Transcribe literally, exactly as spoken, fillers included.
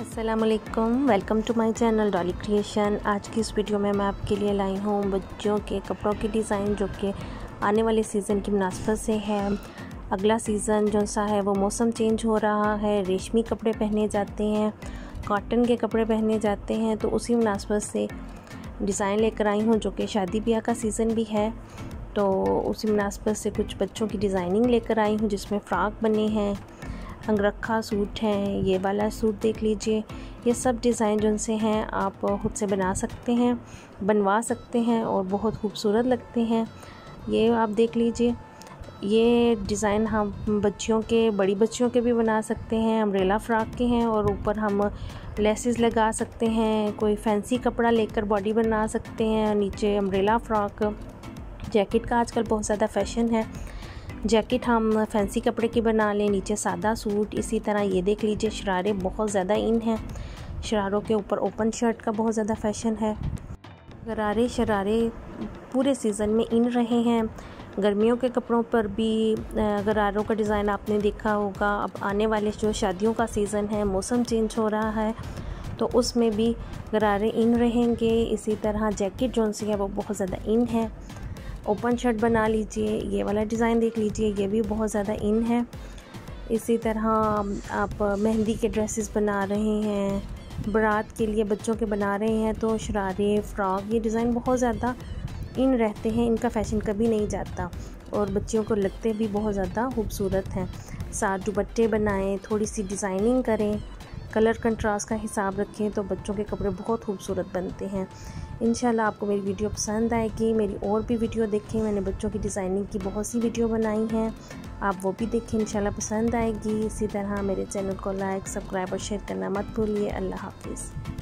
अस्सलामुअलैकुम, welcome to my channel Dolly creation. आज की इस वीडियो में मैं आपके लिए लाई हूँ बच्चों के कपड़ों की डिज़ाइन जो कि आने वाले सीज़न की मुनासबत से है। अगला सीज़न जो सा है वो मौसम चेंज हो रहा है, रेशमी कपड़े पहने जाते हैं, कॉटन के कपड़े पहने जाते हैं, तो उसी मुनासबत से डिज़ाइन लेकर आई हूँ जो कि शादी ब्याह का सीज़न भी है। तो उसी मुनासबत से कुछ बच्चों की डिज़ाइनिंग लेकर आई हूँ जिसमें फ़्रॉक बने हैं, अंगरखा सूट हैं, ये वाला सूट देख लीजिए। ये सब डिज़ाइन जो से हैं आप खुद से बना सकते हैं, बनवा सकते हैं और बहुत खूबसूरत लगते हैं। ये आप देख लीजिए, ये डिज़ाइन हम बच्चियों के बड़ी बच्चियों के भी बना सकते हैं, अम्ब्रेला फ़्रॉक के हैं और ऊपर हम लेसेस लगा सकते हैं। कोई फैंसी कपड़ा लेकर बॉडी बना सकते हैं, नीचे अम्ब्रेला फ़्रॉक। जैकेट का आजकल बहुत ज़्यादा फ़ैशन है, जैकेट हम फैंसी कपड़े की बना लें, नीचे सादा सूट। इसी तरह ये देख लीजिए, शरारे बहुत ज़्यादा इन हैं, शरारों के ऊपर ओपन शर्ट का बहुत ज़्यादा फ़ैशन है। गरारे शरारे पूरे सीज़न में इन रहे हैं। गर्मियों के कपड़ों पर भी गरारों का डिज़ाइन आपने देखा होगा। अब आने वाले जो शादियों का सीज़न है, मौसम चेंज हो रहा है, तो उसमें भी गरारे इन रहेंगे। इसी तरह जैकेट जो सी है वो बहुत ज़्यादा इन है। ओपन शर्ट बना लीजिए, ये वाला डिज़ाइन देख लीजिए, ये भी बहुत ज़्यादा इन है। इसी तरह आप मेहंदी के ड्रेसेस बना रहे हैं, बारात के लिए बच्चों के बना रहे हैं, तो शरारे फ़्रॉक ये डिज़ाइन बहुत ज़्यादा इन रहते हैं, इनका फ़ैशन कभी नहीं जाता और बच्चियों को लगते भी बहुत ज़्यादा खूबसूरत हैं। साथ दुपट्टे बनाएं, थोड़ी सी डिज़ाइनिंग करें, कलर कंट्रास्ट का हिसाब रखें तो बच्चों के कपड़े बहुत खूबसूरत बनते हैं। इंशाल्लाह आपको मेरी वीडियो पसंद आएगी। मेरी और भी वीडियो देखें, मैंने बच्चों की डिज़ाइनिंग की बहुत सी वीडियो बनाई हैं, आप वो भी देखें, इंशाल्लाह पसंद आएगी। इसी तरह मेरे चैनल को लाइक, सब्सक्राइब और शेयर करना मत भूलिए। अल्लाह हाफिज़।